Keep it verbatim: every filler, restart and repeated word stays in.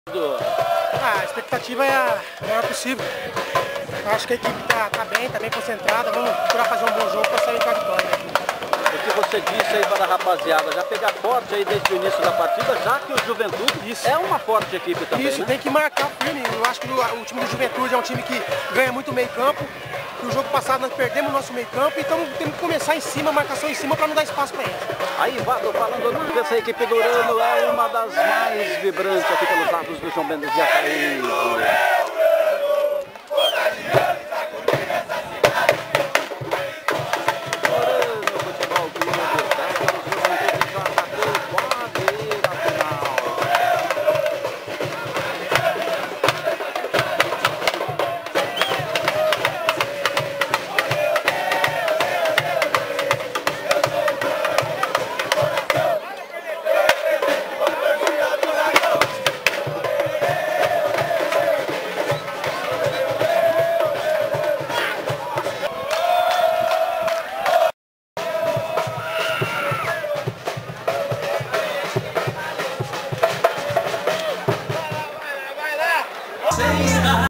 Ah, a expectativa é a maior possível. Eu acho que a equipe está tá bem, está bem concentrada. Vamos procurar fazer um bom jogo para sair com a vitória. O que você disse aí para a rapaziada, já pegar forte aí desde o início da partida, já que o Juventude Isso. é uma forte equipe também, Isso, né? tem que marcar firme. Eu acho que o, o time do Juventude é um time que ganha muito meio campo. No jogo passado nós perdemos o nosso meio campo, então temos que começar em cima, marcação em cima para não dar espaço para eles. Aí, Vado, falando dessa equipe do Urano, é uma das mais vibrantes aqui pelos lados do João Mendes de Acaí.